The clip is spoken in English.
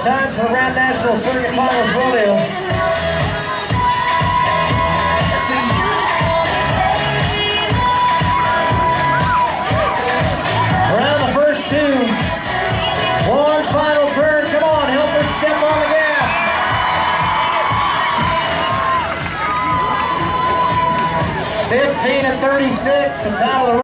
times for the Round National Circuit Finals Rodeo. Around the first two. One final turn. Come on, help her step on the gas. (15 and 36, the time of the